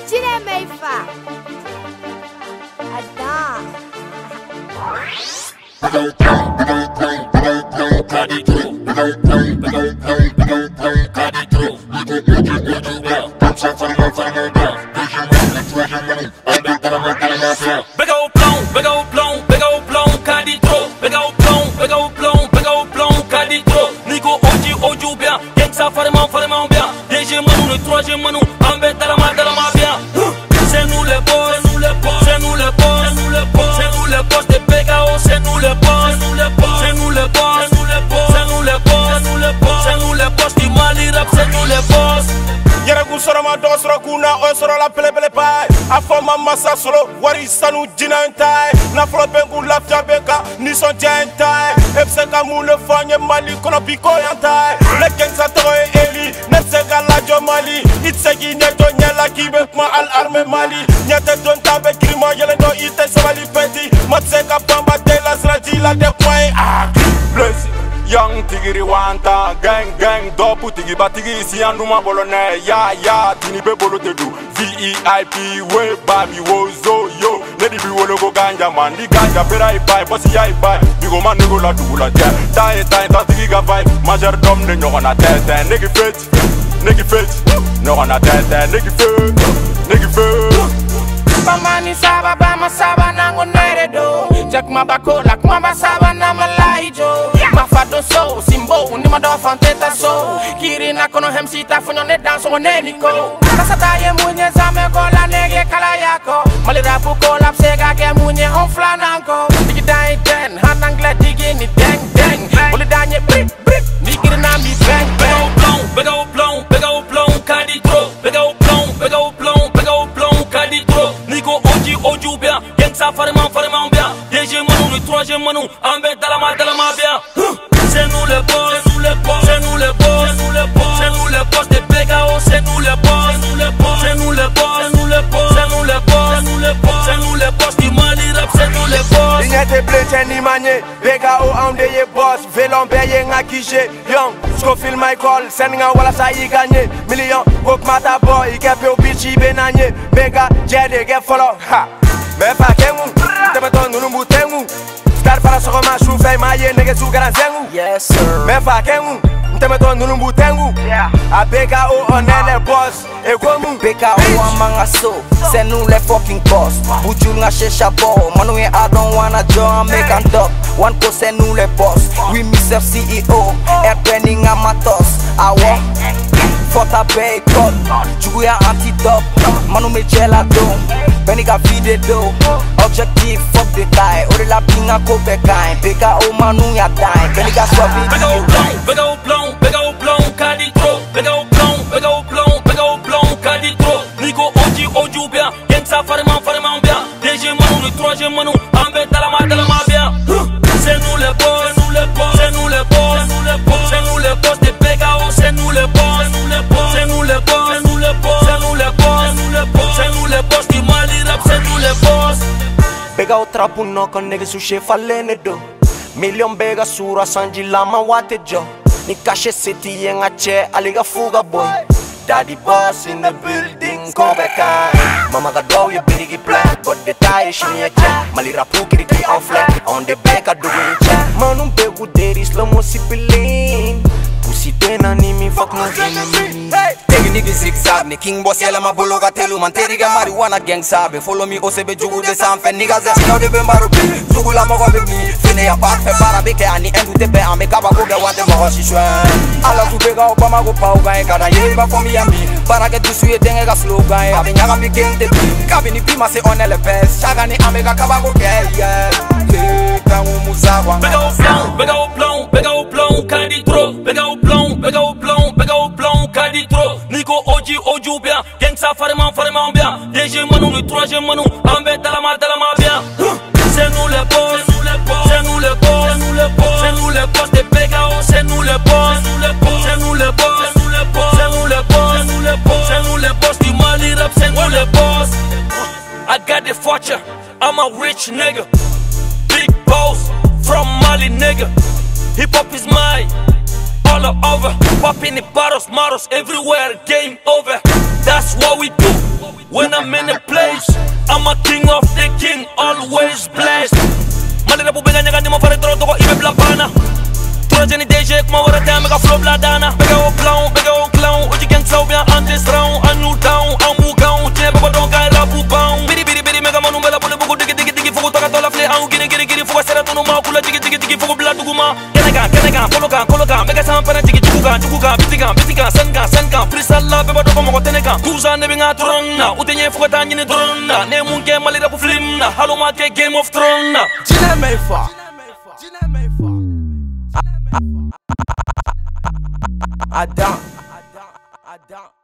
Chile Meifa. Adam. C'est nous les boss, c'est nous les boss, c'est nous les boss, c'est nous les boss, c'est nous les boss de PKO, c'est nous les boss, c'est nous les boss, c'est nous les boss, c'est nous les boss, c'est nous les boss, c'est nous les boss, c'est nous les boss du Mali rap, c'est nous les boss. Yaragu soro ma do soro kuna o soro la pele pele pai afo mama sa solo wari sanu jinantai na flo bengu la fiabeka ni son jentai fseka mu le fanye Mali kono piko yantai le gangsta to eli netsega la jo Mali itsegi neto nyala kibe ma al arme Mali nyete don tabe krimo yele no ite sabali peti matseka pamba de la sraji la de point bless Young tigiri wanta, gang gang, dopu tigi batigi si anduma bolone, ya, tini be bolo te du, VIP, we babi wozo yo, lady bi wolo go ganja man, di ganja pera ipai, bosi ya ipai, bigo man nego la dula ja, tae ta tigi ga vibe, major dom ne nyoko na tete, negi fit, nyoko na tete, negi fit. Bamani saba bama saba nango neredo Jack mabakola kumaba saba na malaijo Mafado so simbo ni mado fanteta so Kiri na kono hemsita funyo ne danso moneniko Kasata ye munye zame kola nege kala yako Mali rapu kola psega ke munye on flananko Digi dai den hanangle digi ni deng deng Muli danye brick Nikiri na mi bang bang Bega oplong, kadi tro Bega oplong, kadi tro Nico oju bien, gang ça farement bien. DG Manou, le troisième Manou, en bête dans la main bien. C'est nous les boss, c'est nous les boss, c'est nous les boss, c'est nous les boss, c'est nous les boss de PKO, c'est nous les boss, c'est nous les boss, c'est nous les boss, c'est nous les boss, c'est nous les boss, c'est nous les boss, c'est nous les boss du Mali rap, c'est nous les boss. Inyete bleche ni manye, PKO amde ye boss, velon beye nga kije, young, Scofield Michael, senga wala sa yi gagné, million, kok mata boy, ikepe o bichi benanye, mega, jede get follow, ha. Mefa kengu, tebeton nulumbu tengu Star para soko ma shufei ma ye nege su garanzengu Yes sir Mefa kengu, tebeton nulumbu tengu A PKO onele boss, e komu PKO amanga so, c'est nous les fucking boss Bujul nga shesha bo, manouye I don't wanna join, make and up One co c'est nous les boss, we Mr. CEO Airplane nga matos, awa Fota bay cut, chuguya anti-top Manu me jela do, Benny ga vide do Objective, fuck the guy Ore la pinga ko bekain PKO manu ya dine Benny ga swabi Bega oplong, kadi tro Bega oplong, kadi tro Nico oju bien, gang ça farement bien. DG Manou, le troisième Manou, en bête dans la main bien. C'est nous les boss, c'est nous les boss, c'est nous les boss, c'est nous les boss, c'est nous les boss de PKO, c'est nous les boss, c'est nous les boss, c'est nous les boss, c'est nous les boss, c'est nous les boss, c'est nous les boss, c'est nous les boss du Mali rap, c'est nous les boss. Bega o trapu no con nigga su she falene do Million bega sura sanji lama wate jo Ni kashe city yenga che aliga fuga boy Daddy boss in the building come back Mama ga do you biggie plan But the tie she me a check Mali rapu kiri ki on flat On the back I do it check Manum begu deri slow mo sipilin Pussy tena ni mi fuck no zini Tegi nigga zigzag ni king boss yela ma bolo ga telu man teriga marijuana gang sabe Follow me osebe jugu de sanfe nigga ze Sino de be maru bi Jugu la mogo be mi Fine ya part fe para beke ani endu te be ame kaba go be wante mogo si shwen Ala tu bega obama go pa uga e kada ye ba for me and me Para ke tu suye denge ga slow guy Abe nyaga mi gang de bi Kabi ni pima se on ele pes Chaga ni ame ga kaba go ke yeah Ka umu sawa Bega oplong, kadi tro Bega oplong, kadi tro Nico oju bien, gang ça farement bien. DG Manou, le troisième Manou, en bête dans la main bien. C'est nous les boss, c'est nous les boss, c'est nous les boss, c'est nous les boss, c'est nous les boss de PKO, c'est nous les boss, c'est nous les boss, c'est nous les boss, c'est nous les boss, c'est nous les boss, c'est nous les boss, c'est nous les boss du Mali rap, c'est nous les boss. I got the fortune, I'm a rich nigga, big boss from Mali nigga. Hip hop is mine, all over, popping the bottles, models everywhere, game over. That's what we do. when I'm in the place. I'm a king of the king, always blessed. Malira po bigyan niya ka, di mo pare troto ko, ibe blapana. Tura dyan ni DJ, kumawara tayo, mega flow bladana. Bega o clown, uji gang saw bien on this round. A new down, a move down, tiene baba don kaya rapu bound. Biri mega manu mela pole buku digi fuku taka tola flay au giri fuku sera tunu ma kula digi fuku bla duguma. Kenega, koloka, mega sampana digi jukuga, bitika, sanka, freestyle beba do komo teneka. Kuza nebi nga tronna, utenye fuku tanyi ni dronna. Ne munke malira pu flimna, halo ma ke Game of Thrones na. Jine meifa. Adam.